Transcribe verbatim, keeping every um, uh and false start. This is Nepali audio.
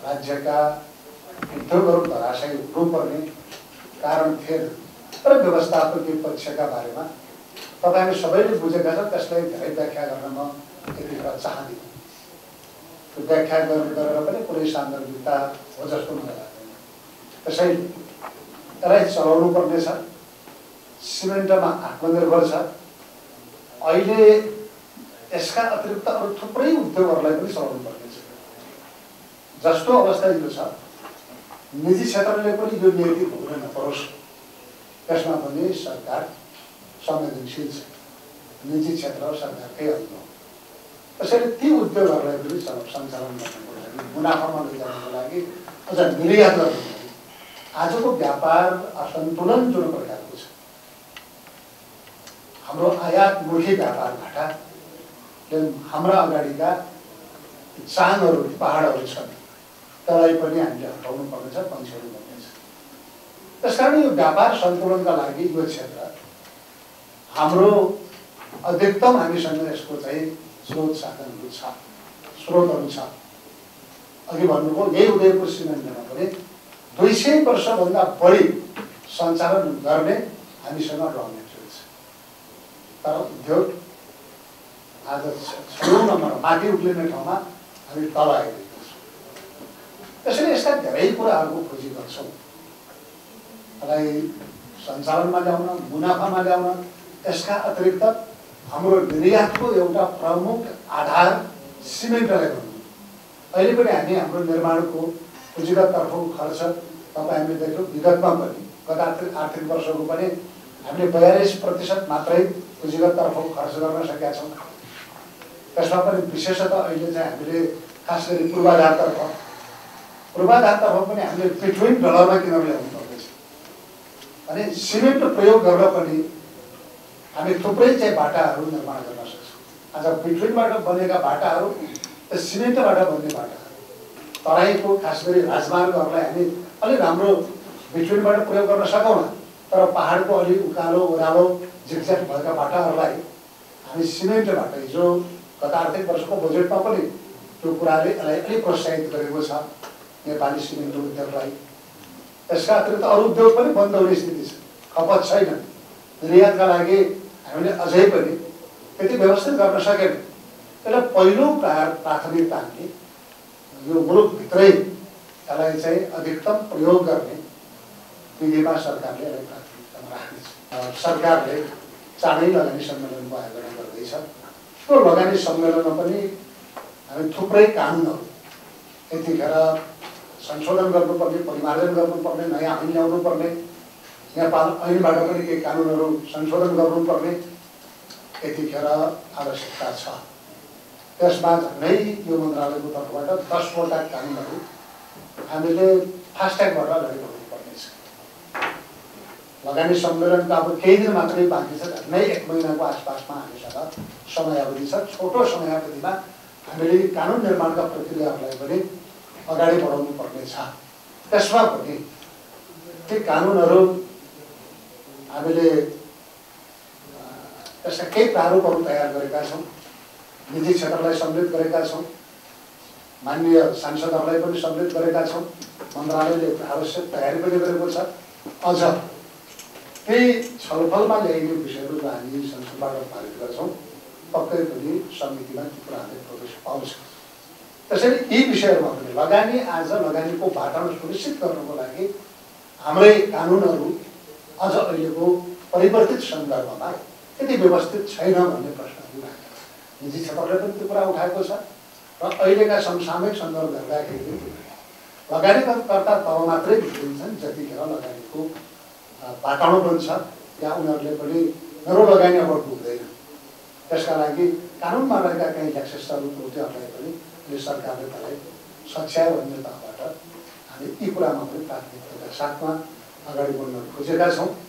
राज्यका उद्योगहरू धराशयी हुनुपर्ने कारण थिएन। तर व्यवस्थापकीय पक्षका बारेमा तपाईहरु सबैले बुझेका छन्, त्यसलाई धेरै व्याख्या गर्न म यतिखेर चाहदिनँ। त्यो व्याख्या गरेर पनि कुनै सान्दर्भिकता हो जस्तो मलाई लाग्दैन। त्यसैले यसलाई चलाउनु पर्नेछ। सिमेन्टमा आत्मनिर्भर छ। अहिले यसका अतिरिक्त अरू थुप्रै उद्योगहरूलाई पनि चलाउनु पर्नेछ। जस्तो अवस्था यो छ, निजी क्षेत्रले पनि यो नीति भोग्न नपरोस्, त्यसमा पनि सरकार संवेदनशील छ। निजी क्षेत्र सरकारकै अधीन हो। त्यसैले ती उद्योगहरूलाई पनि सञ्चालन गर्नको लागि, मुनाफामा लैजानको लागि, अझ निर्यात गर्नको लागि आजको व्यापार असन्तुलन जुन प्रकारको छ, हाम्रो आयातमुखी व्यापारबाट हाम्रा अगाडिका चाङहरू, पहाडहरू छन्, त्यसलाई पनि हामीले हटाउनु पर्नेछ, पन्छाउनु पर्नेछ। त्यसकारण यो व्यापार सन्तुलनका लागि यो क्षेत्र हाम्रो अधिकतम हामीसँग यसको चाहिँ स्रोत साधनहरू छ, स्रोतहरू छ। अघि भन्नुभयो यही उदयपुर सिमेन्टमा पनि दुई सय वर्षभन्दा बढी सञ्चालन गर्ने हामीसँग र मेटेरियल छ। तर उद्योग आज छौँ नम्बर माथि उक्लिने ठाउँमा हामी तल आइरहेका छौँ। त्यसैले यस्ता धेरै कुराहरूको खोजी गर्छौँ। यसलाई सञ्चालनमा ल्याउन, मुनाफामा ल्याउन, यसका अतिरिक्त हाम्रो निर्यातको एउटा प्रमुख आधार सिमेन्टलाई गर्नु। अहिले पनि हामी हाम्रो निर्माणको पुँजीगत तर्फको खर्च तपाईँ हामीले देख्यौँ, विगतमा पनि गत आर्थिक आर्थिक वर्षको पनि हामीले बयालिस प्रतिशत मात्रै पुँजीगत तर्फको खर्च गर्न सकेका छौँ। त्यसमा पनि विशेषतः अहिले चाहिँ हामीले खास गरी पूर्वाधारतर्फ पूर्वाधारतर्फ पनि हामीले बिट्विन डलरमा किनेर ल्याउनु पर्दैछ। अनि सिमेन्ट प्रयोग गर्न पनि हामी थुप्रै चाहिँ बाटाहरू निर्माण गर्न सक्छौँ। आज बिट्विनबाट बनेका बाटाहरू सिमेन्टबाट बन्ने बाटाहरू, तराईको खास गरी राजमार्गहरूलाई हामी अलिक राम्रो बिट्विनबाट प्रयोग गर्न सकौँ, तर पहाडको अलिक उकालो ओह्रालो झिकझ्याक भएका बाटाहरूलाई हामी सिमेन्टबाट, हिजो गत आर्थिक वर्षको बजेटमा पनि त्यो कुराले यसलाई अलिक प्रोत्साहित गरेको छ नेपाली सिमेन्ट उद्योगलाई। त्यसका अतिरिक्त अरू उद्योग पनि बन्द हुने स्थिति छ, खपत छैन। निर्यातका लागि हामीले अझै पनि त्यति व्यवस्थित गर्न सकेन। त्यसलाई पहिलो प्राथमिकता हामी यो मुलुकभित्रै यसलाई चाहिँ अधिकतम प्रयोग गर्ने विधिमा सरकारले यसलाई प्राथमिकतामा राख्नेछ। सरकारले चाँडै लगानी सम्मेलनको आयोजना गर्दैछ। त्यो लगानी सम्मेलनमा पनि हामी थुप्रै कानुनहरू यतिखेर संशोधन गर्नुपर्ने, परिमार्जन गर्नुपर्ने, नयाँ ऐन ल्याउनुपर्ने, नेपाल ऐनबाट पनि केही कानुनहरू संशोधन गर्नुपर्ने यतिखेर आवश्यकता छ। त्यसमा झन्डै यो मन्त्रालयको तर्फबाट दसवटा कानुनहरू हामीले फास्ट्यागबाट अगाडि बढाउनुपर्नेछ। लगानी सम्मेलनको अब केही दिन मात्रै बाँकी छ, झन्डै एक महिनाको आसपासमा हामीसँग समयावधि छ। छोटो समयावधिमा हामीले कानुन निर्माणका प्रक्रियाहरूलाई पनि अगाडि बढाउनु पर्नेछ। त्यसमा पनि ती कानुनहरू हामीले त्यसका केही प्रारूपहरू तयार गरेका छौँ, निजी क्षेत्रलाई सम्मिलित गरेका छौँ, माननीय सांसदहरूलाई पनि सम्मिलित गरेका छौँ। मन्त्रालयले आवश्यक तयारी पनि गरेको छ। अझ केही छलफलमा ल्याइने विषयहरू हामी संसदबाट पारित गर्छौँ, पक्कै पनि समितिमा ती कुराहरूले प्रवेश पाउँछ। त्यसैले यी विषयहरूमा पनि लगानी आज लगानीको वातावरण सुनिश्चित गर्नको लागि हाम्रै कानुनहरू अझ अहिलेको परिवर्तित सन्दर्भमा यति व्यवस्थित छैन भन्ने प्रश्नहरू राखेको छ। निजी क्षेत्रले पनि त्यो कुरा उठाएको छ र अहिलेका समसामयिक सन्दर्भ हेर्दाखेरि लगानीकर्ता तब मात्रै भित्रिन्छन् जतिखेर लगानीको वातावरण बन्छ या उनीहरूले पनि मेरो लगानी अब डुब्दैन। त्यसका लागि कानुनमा रहेका केही एक्सेसहरू त्रुटिहरूलाई पनि यो सरकारले त्यसलाई सच्यायो भन्ने तहबाट हामी यी कुरामा पनि प्राथमिकताका साथमा अगाडि बढ्न खोजेका छौँ।